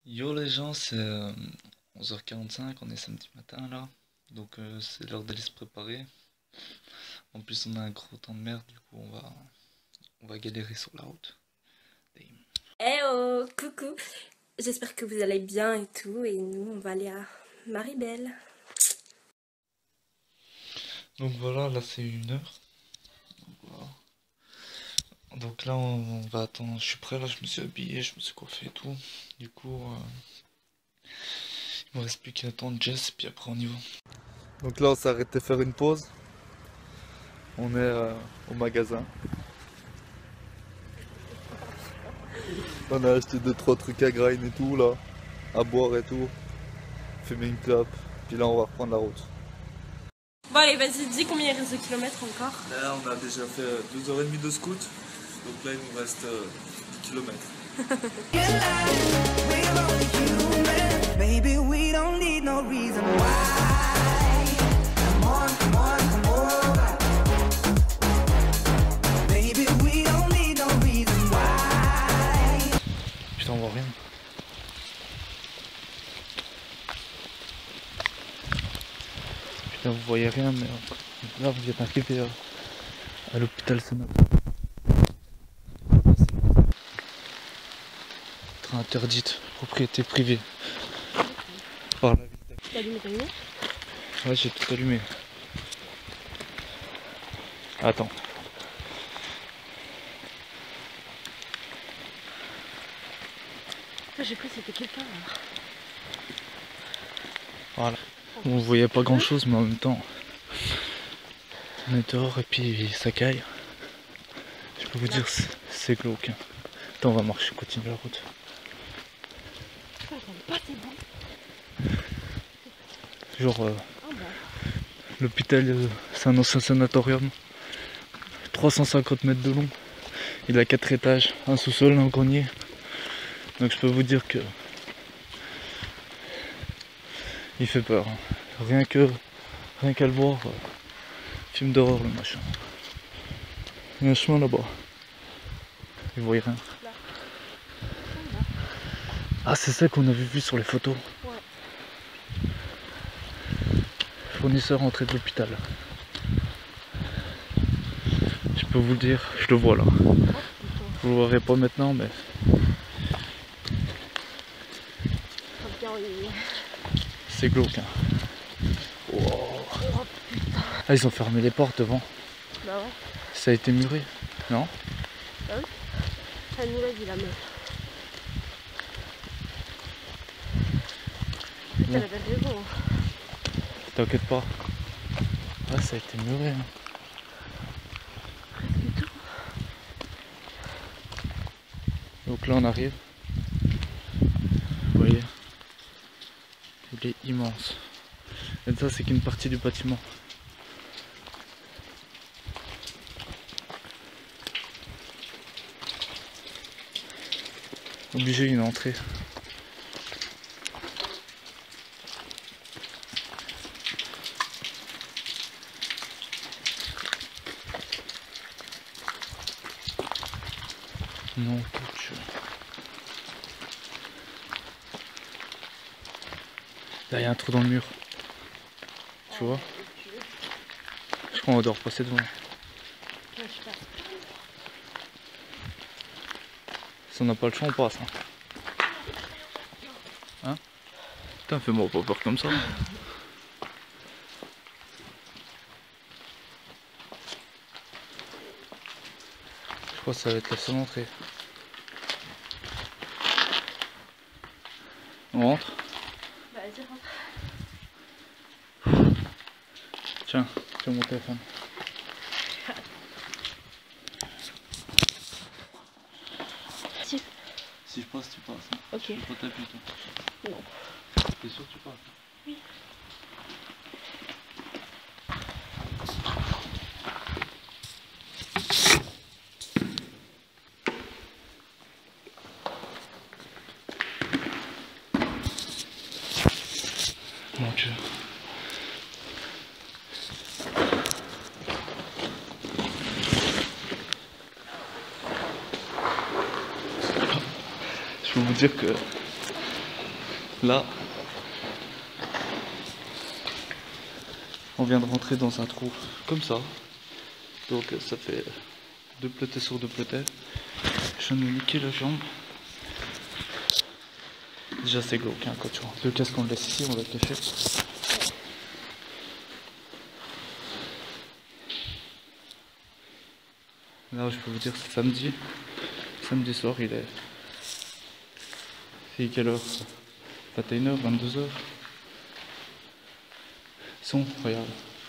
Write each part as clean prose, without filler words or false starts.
Yo les gens, c'est 11h45, on est samedi matin là, donc c'est l'heure d'aller se préparer. En plus on a un gros temps de merde, du coup on va galérer sur la route. Damn. Eh oh, coucou. J'espère que vous allez bien et tout. Et nous, on va aller à Maribel. Donc voilà, là c'est 1h. Voilà. Donc là on va attendre, je suis prêt là, je me suis habillé, je me suis coiffé et tout. Du coup il me reste plus qu'à attendre Jess et puis après on y va. Donc là on s'est arrêté faire une pause. On est au magasin. On a acheté 2-3 trucs à grind et tout là, à boire et tout, fumer une clope, puis là on va reprendre la route. Bon allez, vas-y, dis combien il reste de kilomètres encore. Là on a déjà fait 12h30 de scout, donc là il nous reste 10 km. Baby, we don't need no reason why. Come on, come on, come over. Baby, we don't need no reason why. Putain on voit rien. Putain vous voyez rien mais là vous êtes arrivé à l'hôpital ce matin. Train interdite, propriété privée. Par la ville. T'as allumé ta lumière? Ouais j'ai tout allumé. Attends. J'ai cru que c'était quelqu'un là. Voilà. On voyait pas grand chose mais en même temps on est dehors et puis ça caille. Je peux vous dire c'est glauque. Attends on va marcher, continue la route. Pas c'est bon. Genre l'hôpital c'est un ancien sanatorium. 350 mètres de long. Il a 4 étages, un sous-sol, un grenier. Donc je peux vous dire que il fait peur. Rien qu'à le voir, film d'horreur le machin. Il y a un chemin là-bas. Vous voyez rien. Ah c'est ça qu'on avait vu sur les photos. Ouais. Fournisseur entrée de l'hôpital. Je peux vous le dire, je le vois là. Vous le verrez pas maintenant mais. C'est glauque hein. Wow. Ah ils ont fermé les portes devant. Bah ouais. Ça a été muré, non? Bah oui. Ça nous l'a dit la meuf. Elle avait raison. T'inquiète pas. Ah ça a été muré hein. Presque tout. Donc là on arrive. Vous voyez. Il est immense. Et ça c'est qu'une partie du bâtiment. Obligé une entrée. Non, coach. Là il y a un trou dans le mur. Tu vois? Je crois qu'on doit repasser devant. Si on n'a pas le choix on passe. Hein? Putain fais-moi pas peur comme ça. Je crois que ça va être la seule entrée. On rentre? Bah vas-y rentre. Tiens mon téléphone. Si je passe, tu passes. Hein. Ok. Je peux pas t'appuyer toi. Non. T'es sûr que tu passes? Oui. Mon Dieu. Je peux vous dire que Là, on vient de rentrer dans un trou comme ça. Donc ça fait 2 plotets sur 2 plotets. Je viens de me niquer la jambe. Déjà c'est glauque hein, quand tu rentres. Le casque on le laisse ici, on va le cacher. Là je peux vous dire c'est samedi. Samedi soir il est... C'est quelle heure? 21h, 22h. Son, regarde.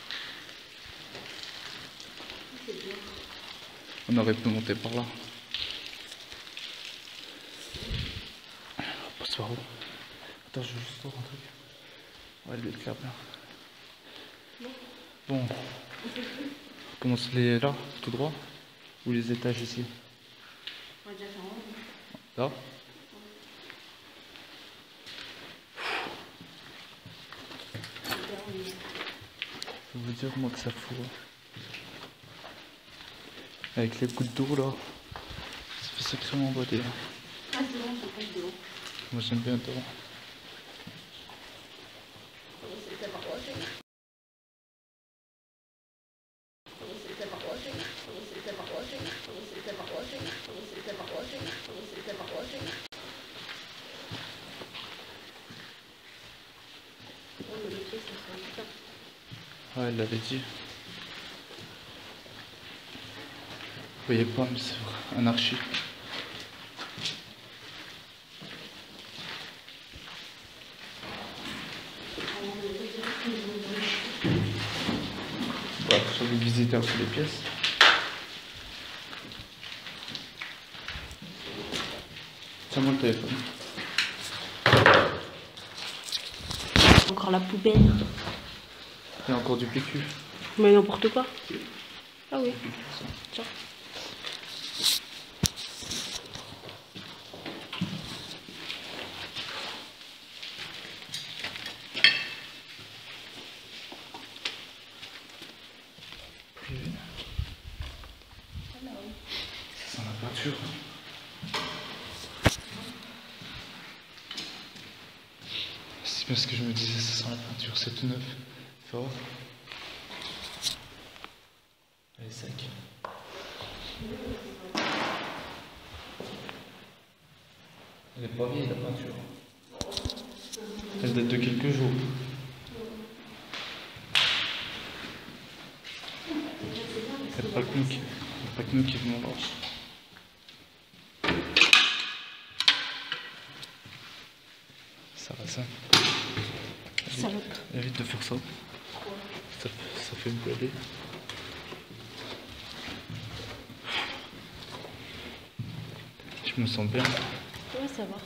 On aurait pu monter par là. On va pas se voir où. Attends, je veux juste voir un truc. Ouais, le clair bien. Bon. On commence là, tout droit. Ou les étages ici. Là. Je vais vous dire moi que ça fout. Avec les gouttes d'eau là, ça fait sacrément beauté. Moi j'aime bien l'eau. Ouais, elle l'avait dit. Vous voyez pas, mais c'est un archi. Ouais, je vais visiter un peu les pièces. Tiens-moi le téléphone. Encore la poubelle. Il y a encore du PQ. Mais n'importe quoi. Ah oui. Tiens. Ça sent la peinture. C'est bien ce que je me disais, ça sent la peinture, c'est tout neuf. Fais voir. Elle est sec. Elle est pas vieille la peinture. Elle date de quelques jours. Il n'y a pas que nous qui venons là. Ça va ça. Salope. Évite de faire ça. Ça fait me bleder. Je me sens bien. Ouais, ça va.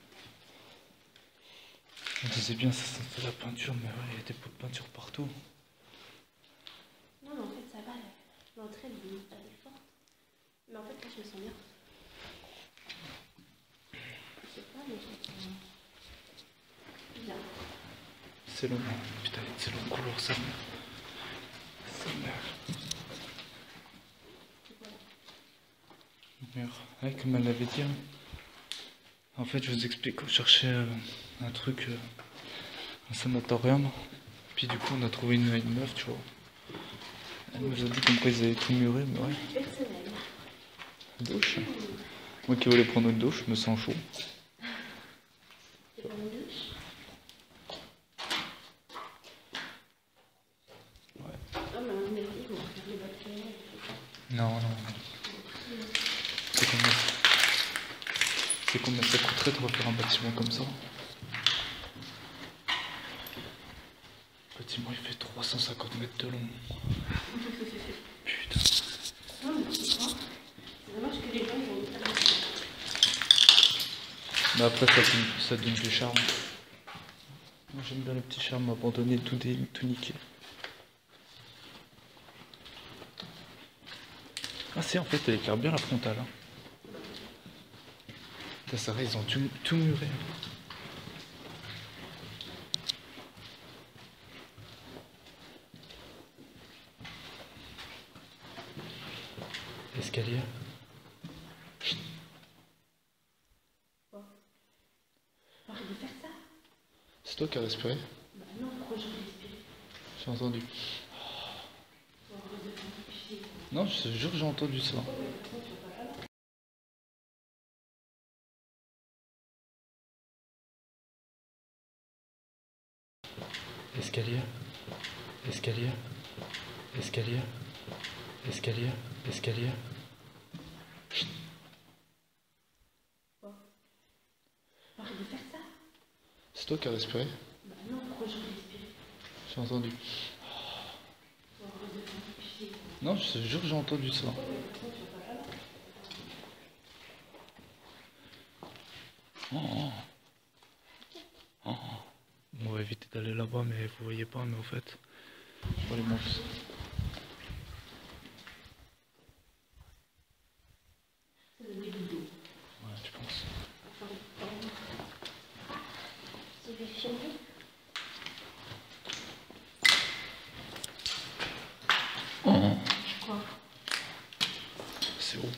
Je me disais bien, ça sentait la peinture, mais ouais, il y a des pots de peinture partout. Non, mais en fait, ça va. L'entrée, elle est forte. Mais en fait, là, je me sens bien. Je sais pas, mais je me sens bien. C'est long. Putain, c'est long couloir, ça merde. Ça merde. Merde. Ouais, comme elle l'avait dit. Hein. En fait, je vous explique, on cherchait un truc, un sanatorium. Puis du coup, on a trouvé une meuf, tu vois. Elle nous a dit comme quoi ils avaient tout muré, mais ouais. Personnel. Douche. Moi qui voulais prendre une douche, je me sens chaud. C'est pas une douche? Ouais. Ah, mais à mon avis, ils vont faire les bâtiments. Non. C'est combien ça coûterait de refaire un bâtiment comme ça? Le bâtiment il fait 350 mètres de long. Putain. Non, mais c'est quoi? C'est dommage que les gens ils vont faire. Mais après ça donne du charme. Moi j'aime bien le petit charme abandonné, tout niqué. Ah si, en fait elle éclaire bien la frontale. Hein. Ça va, ils ont tout muré. Escalier. Arrête de faire ça. C'est toi qui as respiré? Bah non, pourquoi j'ai respiré? J'ai entendu. Non, je te jure, j'ai entendu ça. Escalier, escalier, escalier, escalier, escalier. Chut. Arrête de faire ça. C'est toi qui as respiré? Bah non, pourquoi j'ai respiré? J'ai entendu. Non, je te jure, j'ai entendu ça. Oh. Oh. On va éviter d'aller là-bas, mais vous voyez pas, mais au fait, on va les manger. Ouais, je pense. Je vais filmer. Oh. Quoi? C'est haut.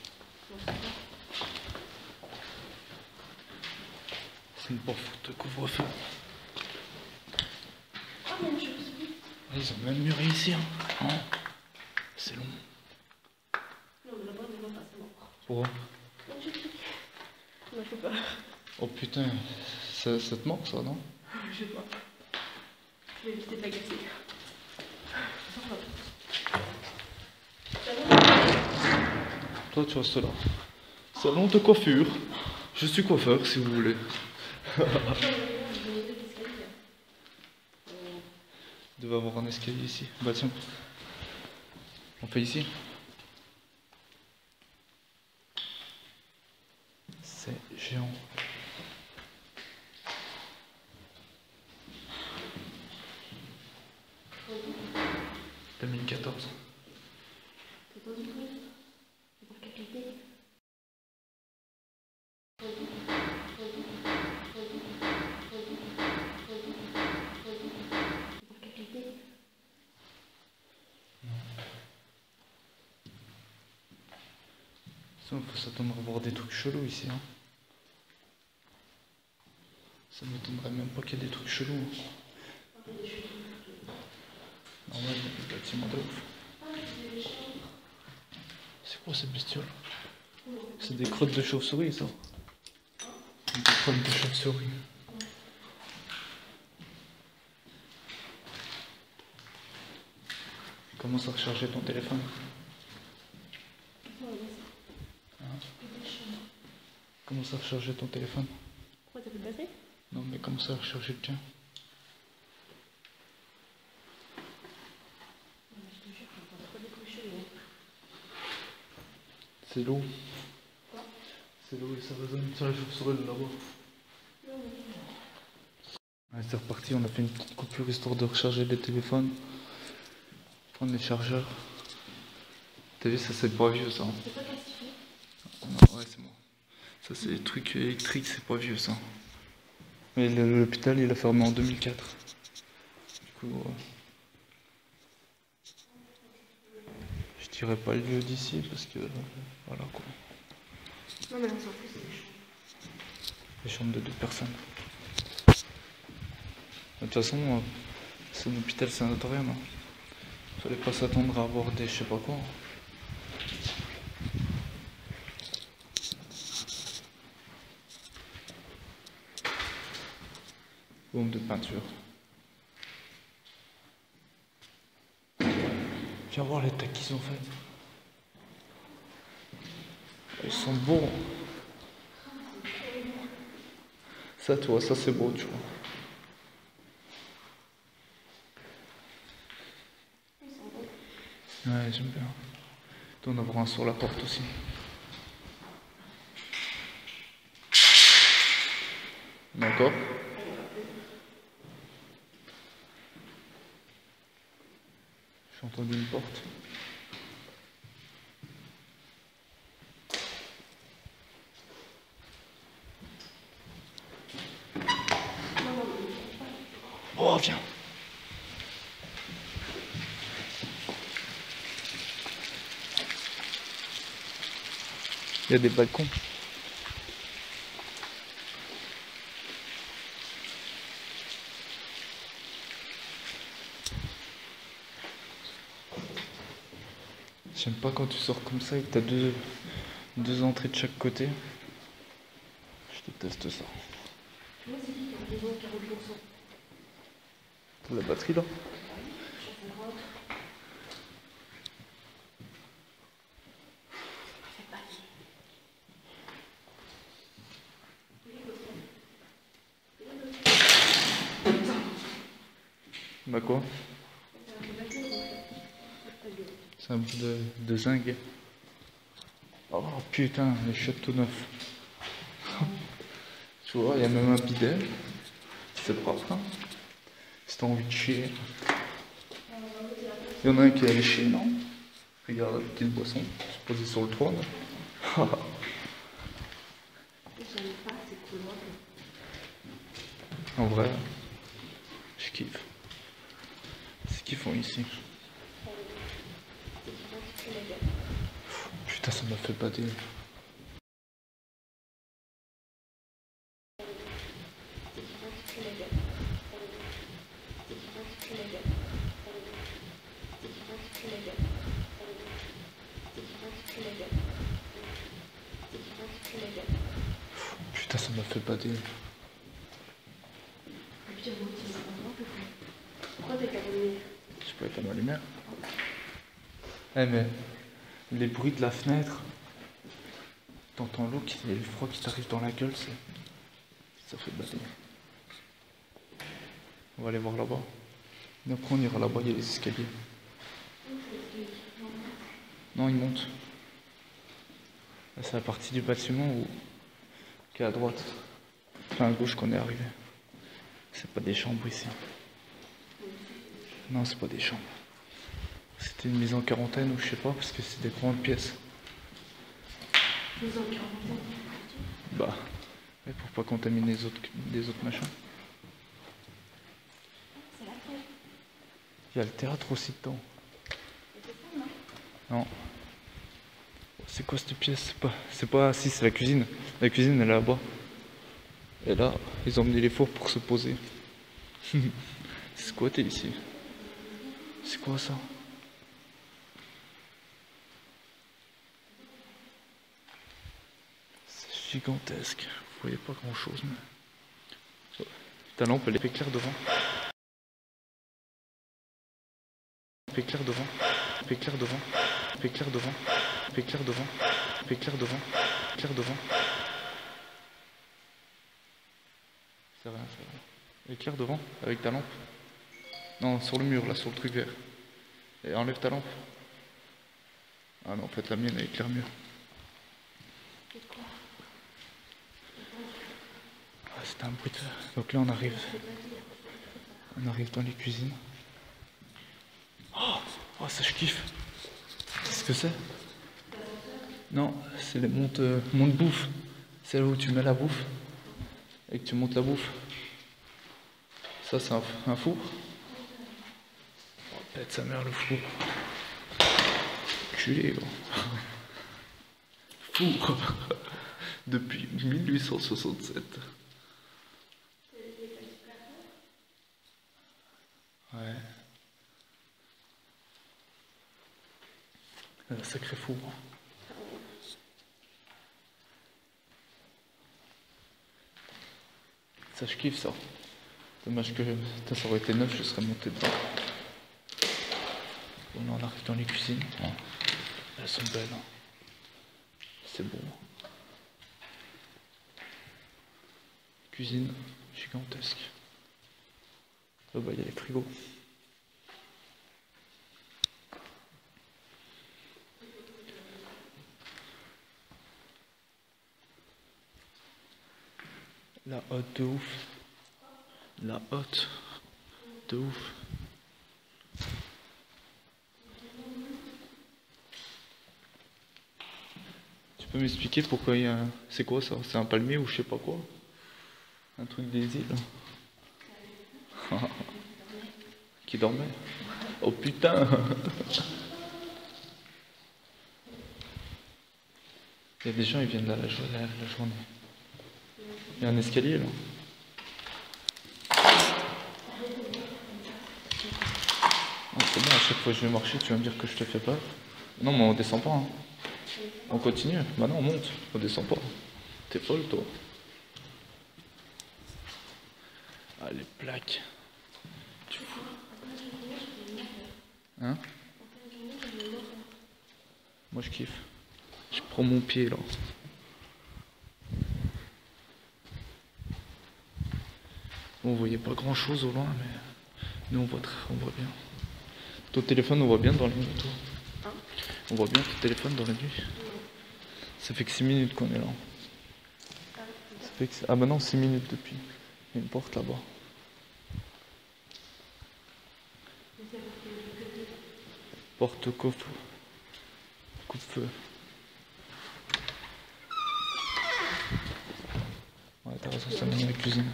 C'est une porte de couvre-feu. Ah, même chose. Ils ont même muré ici. Hein. Oh. C'est long. Non, mais là-bas, on va pas, c'est mort. Pourquoi? Non, je sais. Ça m'a fait peur. Oh putain, ça te manque ça, non? Je sais pas. Je vais éviter de l'agacer. Toi, tu restes là. Salon de coiffure. Je suis coiffeur, si vous voulez. Il devait avoir un escalier ici. Bah tiens. On fait ici. C'est géant. « 2014. T'as entendu quoi? C'est pour capiter. Il faut s'attendre à voir des trucs chelous ici. Hein. Ça m'étonnerait même pas qu'il y ait des trucs chelous. Hein. Normal, le bâtiment de ouf. C'est quoi cette bestiole? C'est des crottes de chauve-souris, ça. Des crottes de chauve-souris. Comment ça recharger ton téléphone? Hein? Comment ça recharger ton téléphone? Pourquoi t'as plus de batterie? Non, mais comment ça recharger le tien? C'est l'eau. C'est l'eau et ça résonne sur la chauve-souris de là-bas. Ouais, c'est reparti, on a fait une petite coupure histoire de recharger les téléphones. Prendre les chargeurs. T'as vu, ça c'est pas vieux ça. C'est pas classifié? Non, ouais, c'est bon. Ça c'est des trucs électriques, c'est pas vieux ça. Mais l'hôpital il a fermé en 2004. Du coup, je dirais pas le lieu d'ici parce que voilà quoi. Non, mais on s'en fout, c'est des chambres. Les chambres de 2 personnes. De toute façon, c'est un hôpital sanatorium. Hein. Fallait pas s'attendre à avoir des je sais pas quoi. Bombe de peinture. Viens voir les tacs qu'ils ont fait. Ils sont beaux. Ça, tu vois, ça c'est beau, tu vois. Ouais, j'aime bien. Il doit en avoir un sur la porte aussi. D'accord. J'ai entendu une porte. Oh, viens. Il y a des balcons. J'aime pas quand tu sors comme ça et que t'as deux entrées de chaque côté. Je déteste ça. Moi, c'est dit qu'il y a raison 40%. Pour la batterie là. Bah quoi? C'est un bout de zinc. Oh putain, les chiottes tout neufs. Tu vois, il y a même un bidet. C'est propre, hein? Si t'as envie de chier. Il y en a un qui est allé chier, non? Regarde la petite boisson, se poser sur le trône. J'aime pas, c'est cool. En vrai, je kiffe. C'est kiffant ici. Putain, ça m'a fait bader. Putain, ça m'a fait bader. Pourquoi t'as qu'à revenir? Je peux éteindre ma lumière. Eh mais, les bruits de la fenêtre, t'entends l'eau et le froid qui t'arrive dans la gueule, ça fait bader. On va aller voir là-bas. Et après on ira là-bas, il y a les escaliers. Non, ils montent. Là, c'est la partie du bâtiment qui est à droite. Enfin à gauche qu'on est arrivé. C'est pas des chambres ici. Non, c'est pas des chambres. C'était une mise en quarantaine ou je sais pas, parce que c'est des grandes pièces. Mise en quarantaine? Bah, mais pour pas contaminer les autres machins. C'est la fête. Il y a le théâtre aussi dedans. Non. C'est quoi cette pièce? C'est pas... Si, c'est la cuisine. La cuisine, elle est là-bas. Et là, ils ont emmené les fours pour se poser. C'est squatté ici. C'est quoi ça? C'est gigantesque. Vous voyez pas grand chose, mais... Ta lampe, elle est éclair devant. Éclair devant. Éclair devant. Éclair devant. Éclair devant. Éclair devant. Éclair devant. C'est rien, c'est rien. Éclair devant, avec ta lampe. Non, sur le mur, là, sur le truc vert. Et enlève ta lampe. Ah non, en fait, la mienne, elle éclaire mieux. Ah, c'était un bruit de... Donc là, on arrive dans les cuisines. Oh, ça, je kiffe. Qu'est-ce que c'est? Non, c'est les montes bouffe. C'est là où tu mets la bouffe et que tu montes la bouffe. Ça, c'est un four. Oh, pète sa mère, le four. Culé, gros. Four. Depuis 1867. Ouais. Un sacré four. Ça, je kiffe ça. Dommage que ça aurait été neuf, je serais monté dedans. Bon, là, on arrive dans les cuisines. Oh, elles sont belles. Hein. C'est beau. Cuisine gigantesque. Là bas, il y a les frigos. La hotte de ouf. La hotte de ouf. Tu peux m'expliquer pourquoi il y a... C'est quoi ça? C'est un palmier ou je sais pas quoi? Un truc des îles? Qui dormait? Oh putain! Il y a des gens, ils viennent là la journée. Il y a un escalier là. Oh, c'est bon, à chaque fois que je vais marcher, tu vas me dire que je te fais peur. Non, mais on descend pas. Hein. On continue. Bah non, on monte. On descend pas. T'es folle, toi. Ah, les plaques. Hein? Moi, je kiffe. Je prends mon pied, là. Bon, on voyait pas grand-chose au loin, mais nous, on voit bien. Ton téléphone, on voit bien dans la nuit, toi. Hein? On voit bien ton téléphone dans la nuit. Ça fait que 6 minutes qu'on est là. Ça fait que... Ah bah non, 6 minutes depuis. Il y a une porte là-bas. Porte coffre. Coup de feu. Ouais, t'as raison, ça mène à la cuisine.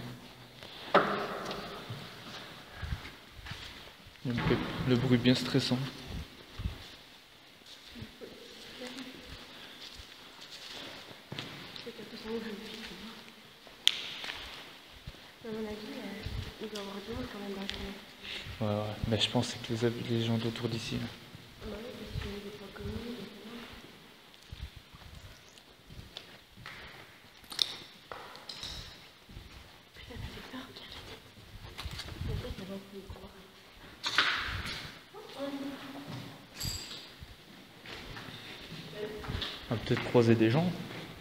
Il y a le bruit bien stressant. Il doit y avoir du monde quand même dans le tunnel. Ouais, ouais. Mais je pense que c'est que les gens autour d'ici. Là. Ouais, parce qu'il y a des points communs, des points. Putain, ça fait peur, regarde. Peut-être ça va plus croire. On va peut-être croiser des gens.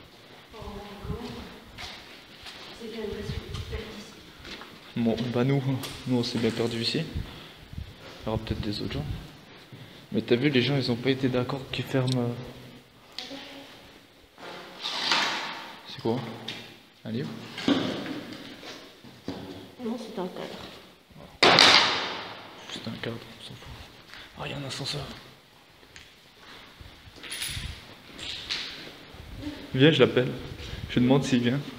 C'est bien une ici. Bon, bah nous on s'est bien perdu ici. Il y aura peut-être des autres gens. Mais t'as vu, les gens ils ont pas été d'accord qu'ils ferment. C'est quoi? Un livre? Non, c'est un cadre. C'est un cadre, on s'en fout. Ah, il y a un ascenseur. Viens, je l'appelle. Je lui demande s'il vient.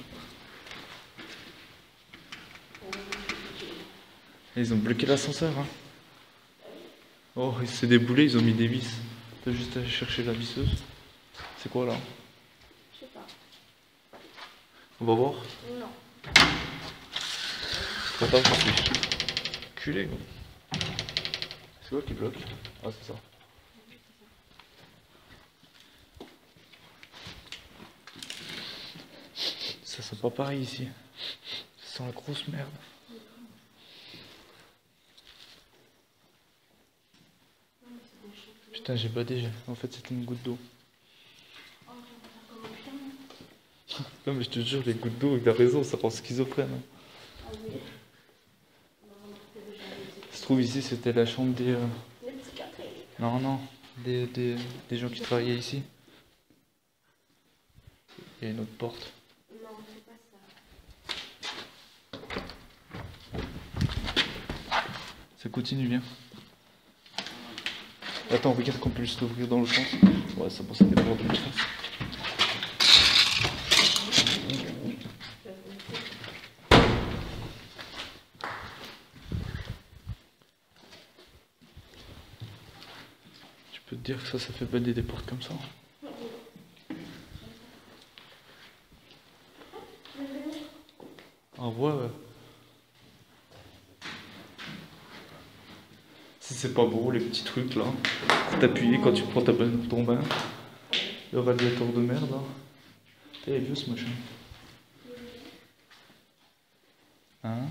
Ils ont bloqué l'ascenseur, hein. Oh, c'est des boulets, ils ont mis des vis. T'as juste à aller chercher la visseuse. C'est quoi là? Je sais pas. On va voir. Non. Trop tard, je suis. Culé, gros. C'est quoi qui bloque? Ah, c'est ça. Ça sent pas pareil ici. Ça sent la grosse merde. Putain, j'ai badé. En fait, c'était une goutte d'eau. Non, mais je te jure, les gouttes d'eau, il a raison, ça rend schizophrène. Hein. Ça se trouve, ici, c'était la chambre des. Non, non, des gens qui travaillaient ici. Il y a une autre porte. Non, c'est pas ça. Ça continue bien. Attends, regarde qu'on peut juste l'ouvrir dans le sens. Ouais, ça pense que c'est des portes de l'autre sens. Tu peux te dire que ça fait bander des portes comme ça. Ah ouais. Si c'est pas beau, les petits trucs là. Pour t'appuyer quand tu prends ton bain. Le radiateur de merde là. T'es vieux ce machin. Hein?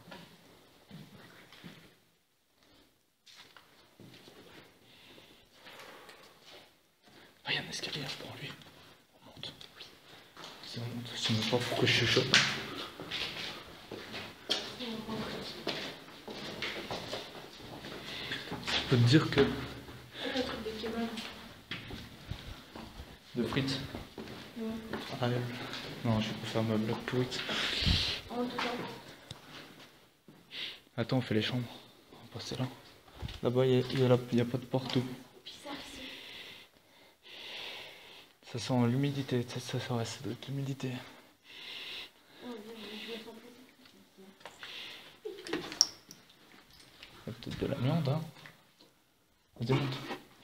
Ah, il y a un escalier, prends lui. On monte. Si on monte, je sais même pas pourquoi je chuchote. Je peux te dire que. Le truc de kebab. De frites? Ouais. Ah, non, je peux faire ma blague pourrite. En tout cas. Attends, on fait les chambres. On va passer là. Là-bas, il y a pas de porte. Bizarre ici. Ça sent l'humidité. Ça doit être l'humidité. Oh, je me sens plus. Il y a peut-être de la viande, hein. Vas-y, monte.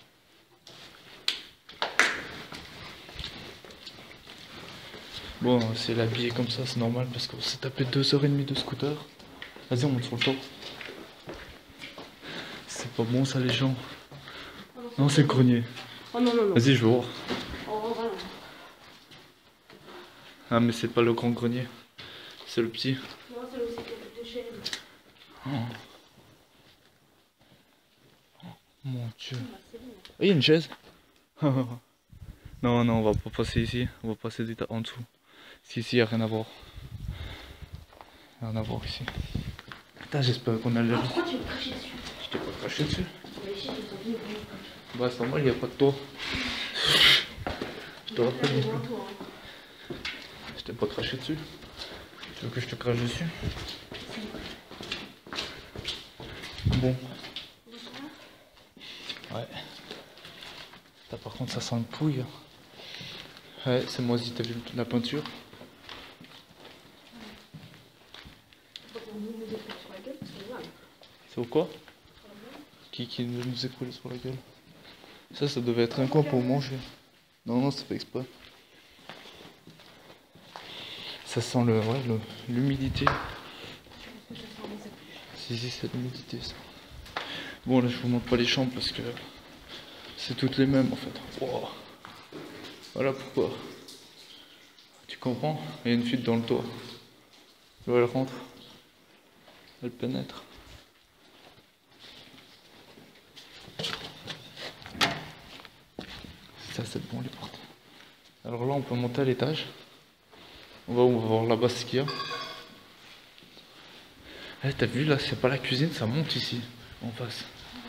Bon, c'est l'habillé comme ça, c'est normal parce qu'on s'est tapé 2h30 de scooter. Vas-y, on monte sur le toit. C'est pas bon ça, les gens. Non, c'est le grenier. Oh non, non, non. Vas-y, je vais voir. Oh, voilà. Ah, mais c'est pas le grand grenier. C'est le petit. Non, c'est aussi quelques chaînes. Oh. Mon Dieu. Bah, c'est bon. Oh, il y a une chaise. Non, non, on va pas passer ici. On va passer en dessous. Ici, il n'y a rien à voir. Rien à voir ici. Putain, j'espère qu'on a le. Pourquoi tu me craches dessus? Je t'ai pas craché dessus. Mais ici, je t'en dis, Bah, c'est normal, il n'y a pas de toit. Je te rappelle. Je t'ai pas craché dessus. Tu veux que je te crache dessus? Bon. Ouais. Là, par contre, ça sent le pouille. Ouais, c'est moisi, t'as vu la peinture? C'est au quoi? Qui nous écroule sur la gueule? Ça devait être un coin pour manger. Non, non, c'est pas exprès. Ça sent l'humidité. Si, c'est l'humidité, ça. Bon, là, je vous montre pas les chambres parce que c'est toutes les mêmes en fait. Wow. Voilà pourquoi. Tu comprends? Il y a une fuite dans le toit. Là, elle rentre. Elle pénètre. Ça, c'est bon, les portes. Alors là, on peut monter à l'étage. On va voir là-bas ce qu'il y a. Eh, t'as vu là, c'est pas la cuisine, ça monte ici, en face.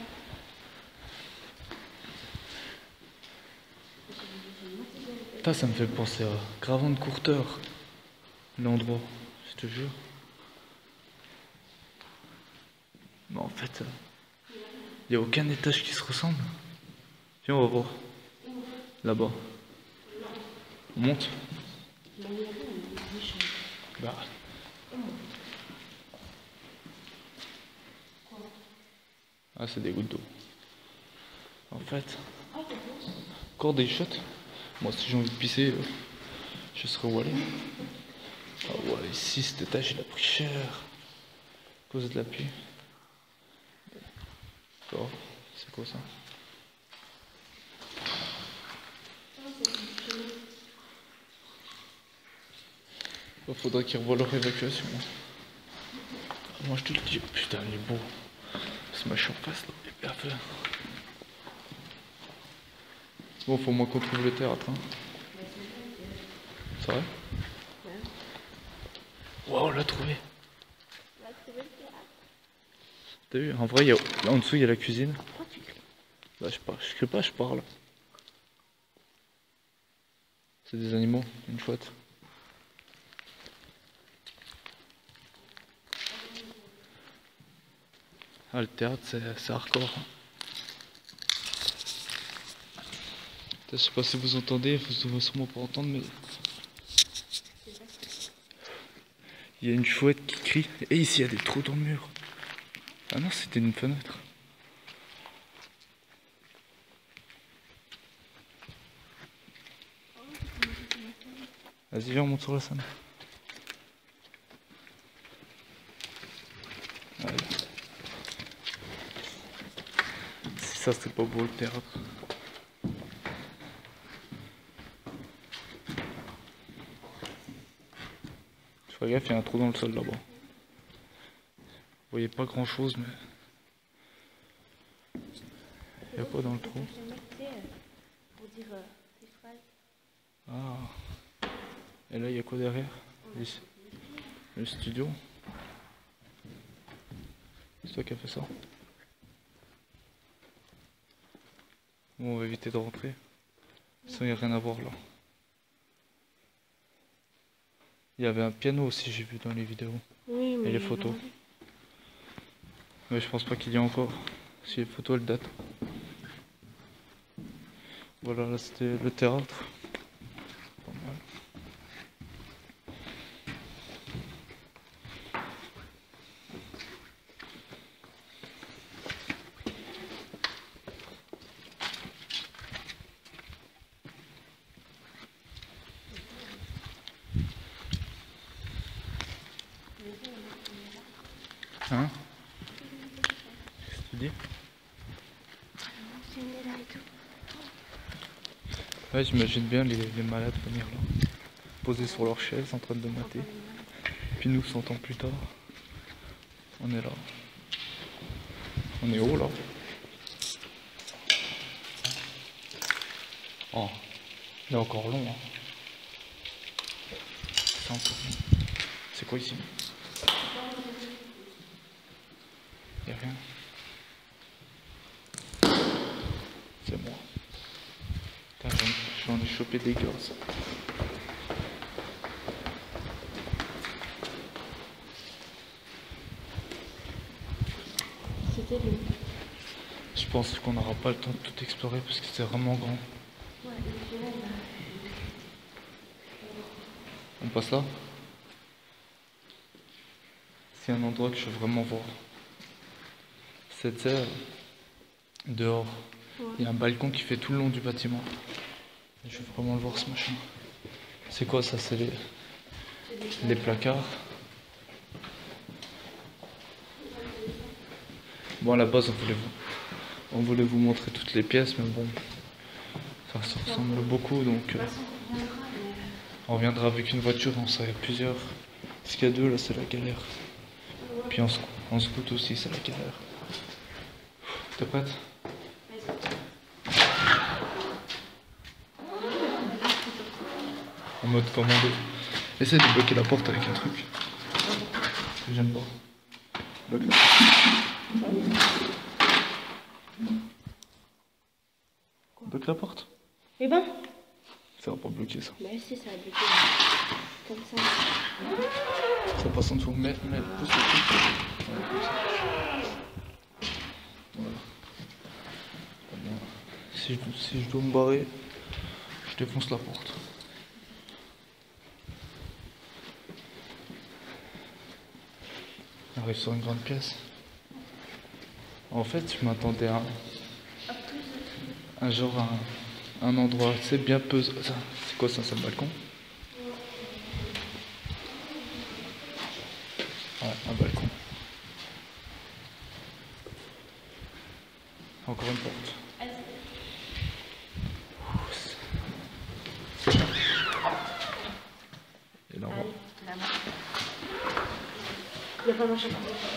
Putain, ça me fait penser à Gravant de Courteur, l'endroit, je te jure. Mais en fait, il n'y a aucun étage qui se ressemble. Viens, on va voir. Là-bas. On monte. Bah. Ah, c'est des gouttes d'eau. En fait, encore des chiottes. Moi, si j'ai envie de pisser, je serai où aller. Ah ouais, ici, cet étage, il a pris cher. À cause de la pluie. Oh, c'est quoi ça? Il faudrait qu'ils revoient leur évacuation. Moi, je te le dis. Putain, il est beau. Ce machin en face, là, il est bien fait. Bon, faut moins qu'on trouve le théâtre. Hein. C'est vrai? Waouh, on l'a trouvé. T'as vu? En vrai, là en dessous, il y a la cuisine. Pourquoi tu cries? Bah, je crie pas, je parle. C'est des animaux, une chouette. Ah, le théâtre, c'est hardcore. Je sais pas si vous entendez, vous devez sûrement pas entendre, mais il y a une chouette qui crie. Et ici, il y a des trous dans le mur. Ah non, c'était une fenêtre. Vas-y, viens, on monte sur la scène. Allez. Si ça, c'est pas beau le théâtre. Fais gaffe, il y a un trou dans le sol là-bas. Vous voyez pas grand chose, mais il y a quoi dans le trou? Ah. Et là, il y a quoi derrière? Le studio. C'est toi qui as fait ça. Bon, on va éviter de rentrer. Sinon, il n'y a rien à voir là. Il y avait un piano aussi, j'ai vu dans les vidéos. Oui, mais et les photos. Mais je pense pas qu'il y ait encore. Si les photos elles datent. Voilà, là c'était le théâtre. Pas mal. Hein? Qu'est-ce que tu dis? Ouais, j'imagine bien les malades venir là, posés sur leur chaise en train de mater. Puis nous, 100 ans plus tard, on est là. On est haut là. Oh, il est encore long. Hein. C'est encore long. C'est quoi ici? Y'a rien. C'est moi. Putain, j'en ai chopé des gosses. C'était lui. Je pense qu'on n'aura pas le temps de tout explorer parce que c'est vraiment grand. Ouais, On passe là? C'est un endroit que je veux vraiment voir. Cette serre, dehors, il y a un balcon qui fait tout le long du bâtiment. Je veux vraiment le voir ce machin. C'est quoi ça? C'est les placards. Bon, à la base, on voulait vous montrer toutes les pièces, mais bon, ça se ressemble beaucoup, donc on reviendra avec une voiture, on sera plusieurs. Ce qu'il y a deux, là, c'est la galère. Puis en scoot aussi, c'est la galère. T'es prête? En mode commando. Essaye de bloquer la porte avec un truc. J'aime pas. Bloque la porte. Bloque la porte. Eh ben. Ça va pas bloquer ça. Bah si, ça a bloqué. Comme ça. Ça passe en dessous. Mais pousse le truc. Voilà, comme ça. Voilà. Pas bien. Si je dois me barrer, je défonce la porte. On arrive sur une grande pièce. En fait, je m'attendais à un endroit, tu sais, bien pesant. C'est quoi ça, c'est le balcon? Ouais, un balcon. Encore une porte. Et là, on va. Il y a pas machin.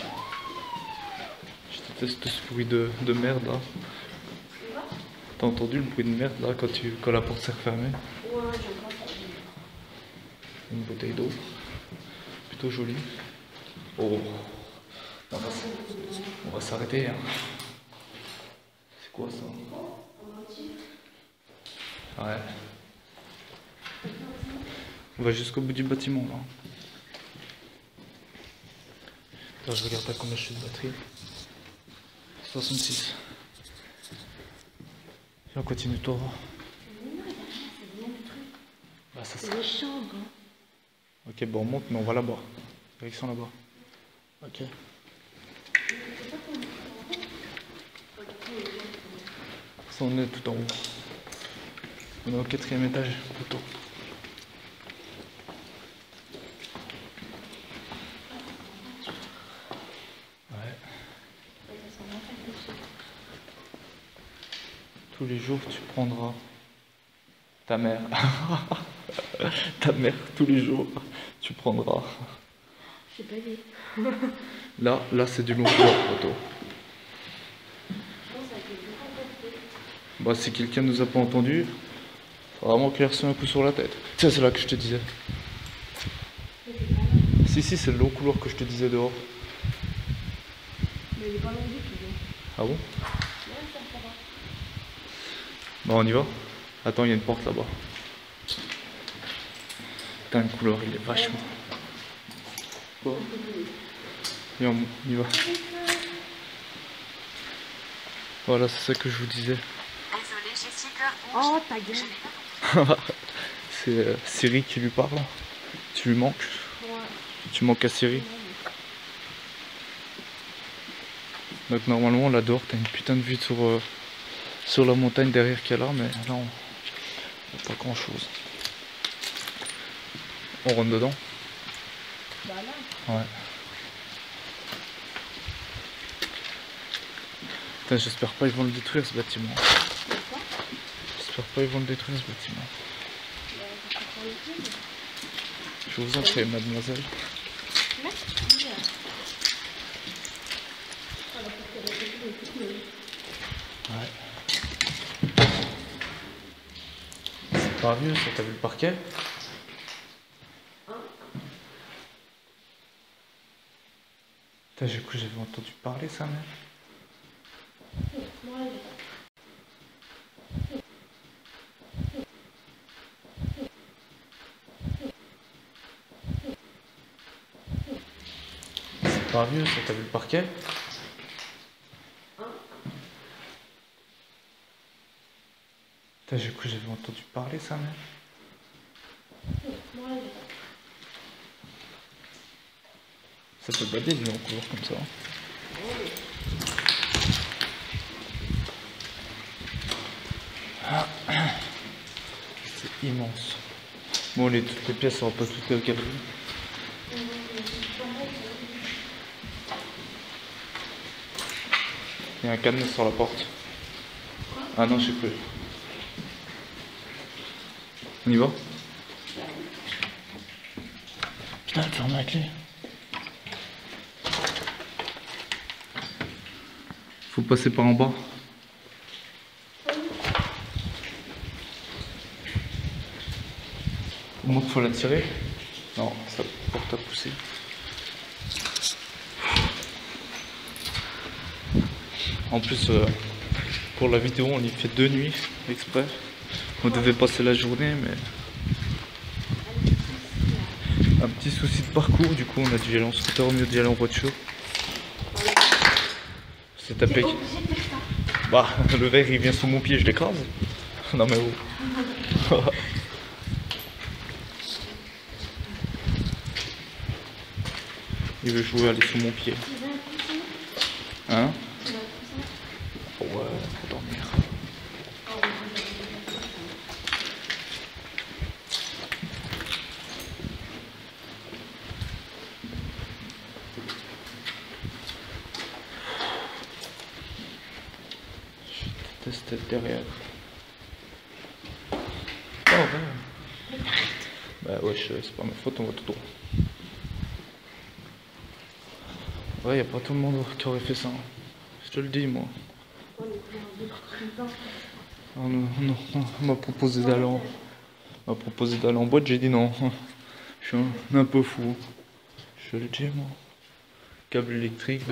Je déteste ce bruit de merde là. T'as entendu le bruit de merde là quand la porte s'est refermée? Ouais, j'aime pas ça. Une bouteille d'eau. Plutôt jolie. Oh. On va s'arrêter. Hein. C'est quoi ça? Ouais. On va jusqu'au bout du bâtiment là. Là, je regarde à combien je suis de batterie. 66. Et on continue toi. Bah, ça C'est les chambres. Hein. Ok, bon on monte mais on va là-bas. Direction là-bas. Ok. Ça on est tout en haut. On est au 4e étage plutôt. Ouais. Tous les jours tu prendras ta mère. Ta mère tous les jours tu prendras. J'ai pas vu. Là c'est du long cours photo. Bah si quelqu'un nous a pas entendu, faut vraiment qu'il ait reçu un coup sur la tête. Tiens, c'est là que je te disais. Si c'est le long couloir que je te disais dehors. Mais il est pas long du tout. Ah bon? Bon on y va? Attends, il y a une porte là-bas. Putain, le couloir il est vachement. Bon. Et on y va. Voilà, c'est ça que je vous disais. Oh ta gueule. C'est Siri qui lui parle. Tu lui manques. Ouais. Tu manques à Siri. Donc normalement là dehors t'as une putain de vue sur la montagne derrière qu'il y a là, mais là on n'a pas grand chose. On rentre dedans? Bah là. Ouais. Putain, j'espère pas qu'ils vont le détruire ce bâtiment. J'espère pas ils vont le détruire ce bâtiment. Je vous en prie, mademoiselle. Ouais. C'est pas vieux ça, t'as vu le parquet? Putain, j'ai cru que j'avais entendu parler ça même. C'est pas vieux ça, t'as vu le parquet? Putain, j'ai cru que j'avais entendu parler ça même. Ça peut bader lui en couleur comme ça. Ah. C'est immense. Bon, toutes les pièces, on va pas toutes les regarder. Il y a un cadenas sur la porte. Ah non, je sais plus. On y va? Putain, elle ferme la clé. Faut passer par en bas. Au moins qu'il faut la tirer. Non, ça porte à pousser. En plus, pour la vidéo, on y fait 2 nuits exprès. On devait passer la journée, mais un petit souci de parcours. Du coup, on a dû y aller en scooter au mieux d'y aller en voiture. C'est tapé. Bah, le verre il vient sous mon pied, je l'écrase. Non mais oh. Il veut jouer, aller sous mon pied. Hein? Ouais, pour dormir. Je déteste être derrière. Oh ouais. Bah ouais, c'est pas ma faute, on va tout droit. Ouais, y'a pas tout le monde qui aurait fait ça. Je te le dis, moi. Oh, non, on m'a proposé d'aller en boîte, j'ai dit non. Je suis un peu fou. Je le dis, moi. Câble électrique.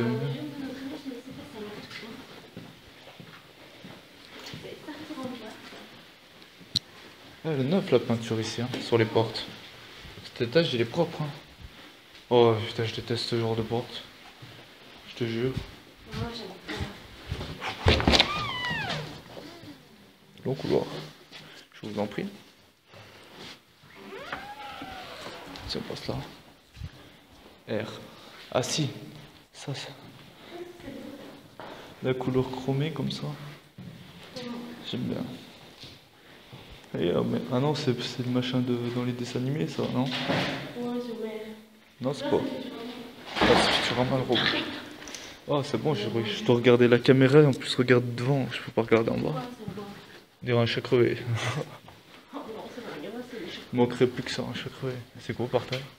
Elle est neuve la peinture ici, hein, sur les portes. Cet étage il est propre. Hein. Oh putain, je déteste ce genre de porte. Je te jure. Long couloir. Je vous en prie. Si on passe là. R. Ah si. Ça. La couleur chromée comme ça. J'aime bien. Et, mais, ah non, c'est le machin dans les dessins animés, ça, non? Non, c'est pas. Ah, tu rends mal, Robert. Oh, c'est bon, je dois regarder la caméra et en plus regarder devant, je peux pas regarder en bas. On dirait un chat crevé. Il manquerait plus que ça, un chat crevé. C'est quoi par terre?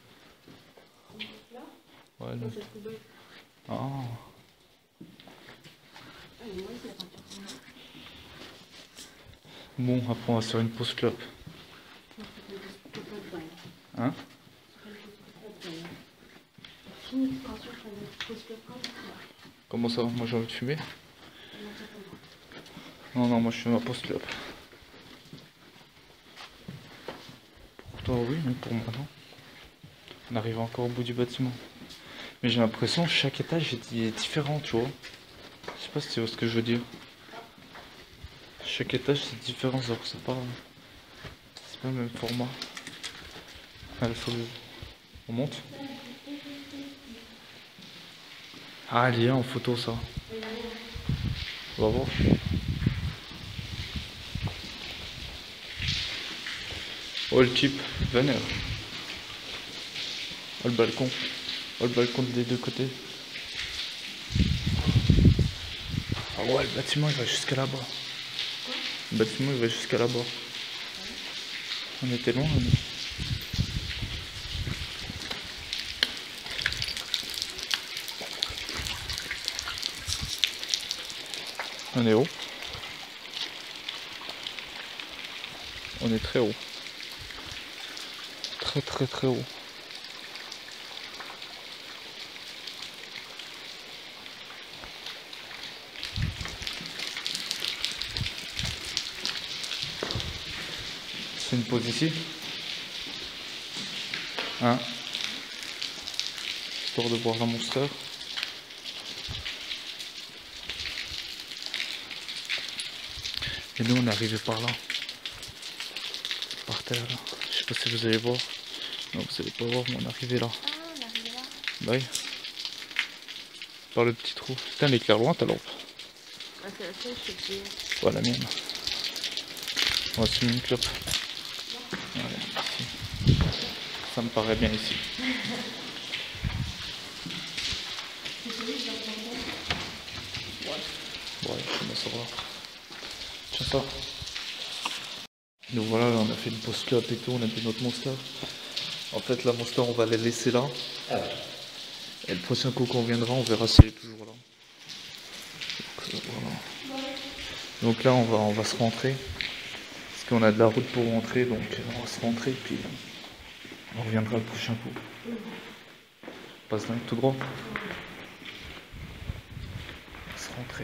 Ouais, non. Ah. Bon, après on va se faire une pause club. Hein? Comment ça? Moi j'ai envie de fumer? Non, non, moi je fais ma pause club. Pour toi oui, mais pour moi non. On arrive encore au bout du bâtiment. Mais j'ai l'impression que chaque étage est différent, tu vois. Je sais pas si tu vois ce que je veux dire. Chaque étage c'est différent, ça c'est pas le même format. Allez, on monte. Ah, elle est en photo ça. On va voir. Oh le type, vénère. Oh le balcon. Oh le balcon des deux côtés. Ah ouais, le bâtiment il va jusqu'à là-bas. Le bâtiment il va jusqu'à là-bas. On était loin. On est haut. On est très haut. Très très très haut. C'est une pause ici. Hein? Histoire de boire la Monster. Et nous on est arrivé par là. Par terre là. Je sais pas si vous allez voir. Non vous allez pas voir mais on est arrivé là. Ah, on est arrivé là. Bah oui. Par le petit trou. Putain elle éclaire loin ta lampe. Ah, c'est la seule, je sais pas. Ouais la mienne. On va se fumer une clope. Voilà, ici. Ça me paraît bien ici. Ouais, ça va. Tiens ça. Donc voilà, là, on a fait une pause clope et tout, on a bu notre Monster. En fait la Monster on va la laisser là. Et le prochain coup qu'on viendra on verra si elle est toujours là. Donc, voilà. Donc là on va se rentrer. Parce qu'on a de la route pour rentrer, donc on va se rentrer puis on reviendra le prochain coup. On passe dans tout droit. On va se rentrer.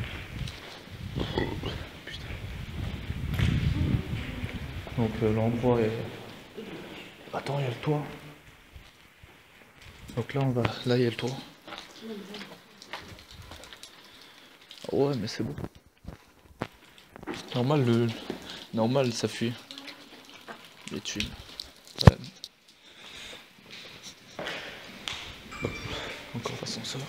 Putain. Donc l'endroit est... Attends, il y a le toit. Donc là on va... Là il y a le toit. Oh ouais mais c'est beau. Normal ça fuit. Les thunes. Ouais. Encore l'ascenseur.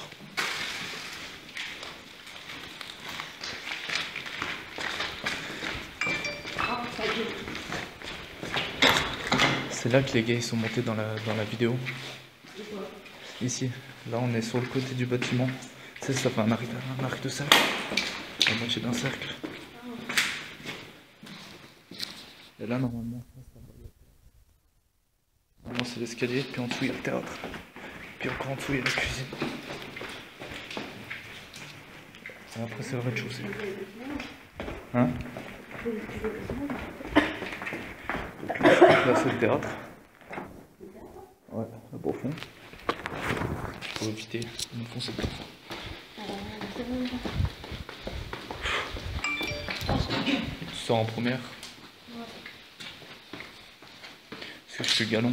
C'est là que les gars ils sont montés dans la vidéo. Ici, là on est sur le côté du bâtiment. Tu sais, ça fait un arc de cercle. La moitié d'un cercle. Et là normalement, c'est l'escalier, puis en dessous il y a le théâtre. Puis encore en dessous il y a la cuisine. Et après c'est le rez-de-chaussée. Hein? Donc là c'est le théâtre. Ouais, là-bas au fond. Pour éviter de foncer dedans. Tu sors en première. Parce que je suis galon.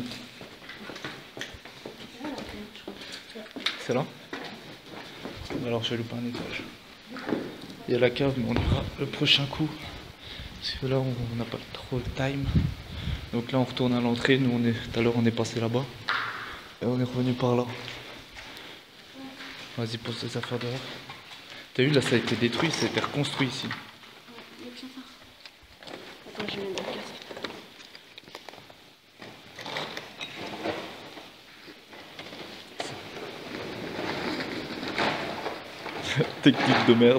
C'est là? Alors je vais louper un étage. Il y a la cave mais on ira le prochain coup. Parce que là on n'a pas trop le time. Donc là on retourne à l'entrée. Nous tout à l'heure on est passé là-bas. Et on est revenu par là. Vas-y pose tes affaires dehors. T'as vu là ça a été détruit, ça a été reconstruit ici. Attends, je vais me casser. Technique de merde.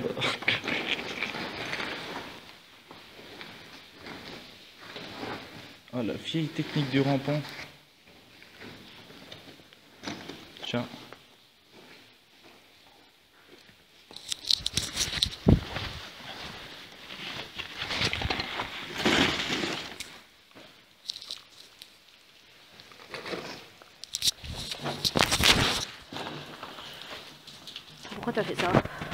Ah la vieille technique du rampant. Tiens. Pourquoi t'as fait ça?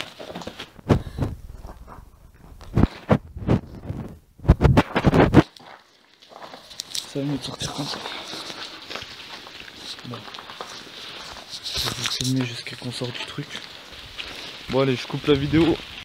Ça va mieux de sortir comme ça. Bon. Je vais vous filmer jusqu'à qu'on sorte du truc. Bon allez, je coupe la vidéo.